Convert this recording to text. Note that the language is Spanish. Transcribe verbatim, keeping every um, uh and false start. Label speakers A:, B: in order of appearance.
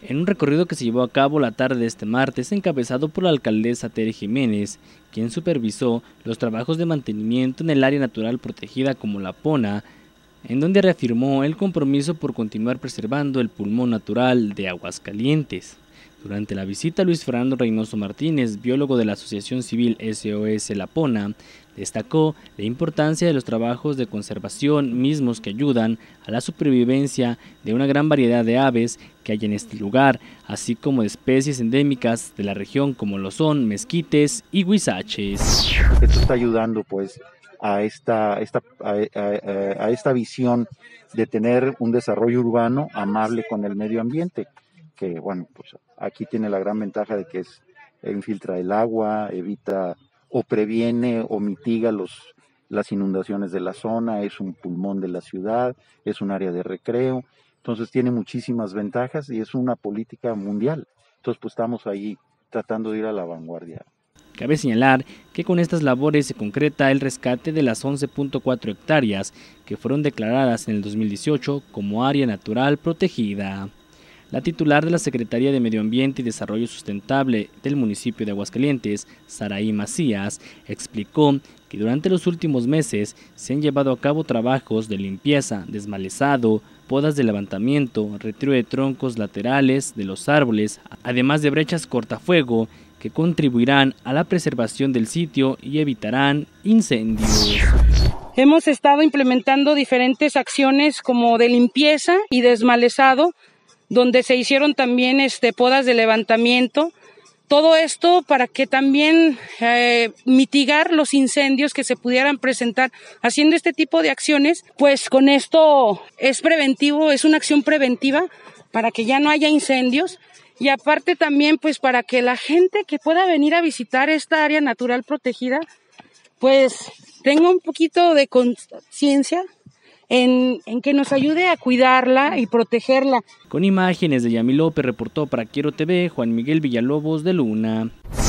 A: En un recorrido que se llevó a cabo la tarde de este martes, encabezado por la alcaldesa Tere Jiménez, quien supervisó los trabajos de mantenimiento en el área natural protegida como La Pona, en donde reafirmó el compromiso por continuar preservando el pulmón natural de Aguascalientes. Durante la visita, Luis Fernando Reynoso Martínez, biólogo de la Asociación Civil S O S La Pona, destacó la importancia de los trabajos de conservación mismos que ayudan a la supervivencia de una gran variedad de aves que hay en este lugar, así como de especies endémicas de la región como lo son mezquites y huizaches.
B: Esto está ayudando pues a esta, esta, a, a, a esta visión de tener un desarrollo urbano amable con el medio ambiente, que bueno, pues aquí tiene la gran ventaja de que es, infiltra el agua, evita o previene o mitiga los, las inundaciones de la zona, es un pulmón de la ciudad, es un área de recreo, entonces tiene muchísimas ventajas y es una política mundial. Entonces pues estamos ahí tratando de ir a la vanguardia.
A: Cabe señalar que con estas labores se concreta el rescate de las once punto cuatro hectáreas que fueron declaradas en el dos mil dieciocho como área natural protegida. La titular de la Secretaría de Medio Ambiente y Desarrollo Sustentable del municipio de Aguascalientes, Saraí Macías, explicó que durante los últimos meses se han llevado a cabo trabajos de limpieza, desmalezado, podas de levantamiento, retiro de troncos laterales de los árboles, además de brechas cortafuego que contribuirán a la preservación del sitio y evitarán incendios.
C: Hemos estado implementando diferentes acciones como de limpieza y desmalezado, donde se hicieron también este, podas de levantamiento. Todo esto para que también eh, mitigar los incendios que se pudieran presentar. Haciendo este tipo de acciones, pues con esto es preventivo, es una acción preventiva para que ya no haya incendios. Y aparte también pues para que la gente que pueda venir a visitar esta área natural protegida, pues tenga un poquito de conciencia En, en que nos ayude a cuidarla y protegerla.
A: Con imágenes de Yami López reportó para Quiero T V, Juan Miguel Villalobos de Luna.